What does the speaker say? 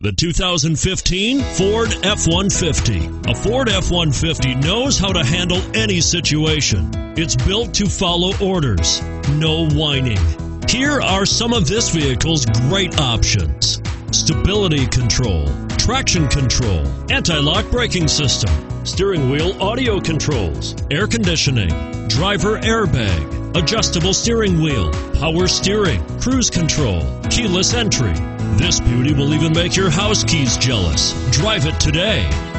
The 2015 Ford F-150. A Ford F-150 knows how to handle any situation. It's built to follow orders, no whining. Here are some of this vehicle's great options: stability control, traction control, anti-lock braking system, steering wheel audio controls, air conditioning, driver airbag, adjustable steering wheel, power steering, cruise control, keyless entry. This beauty will even make your house keys jealous. Drive it today.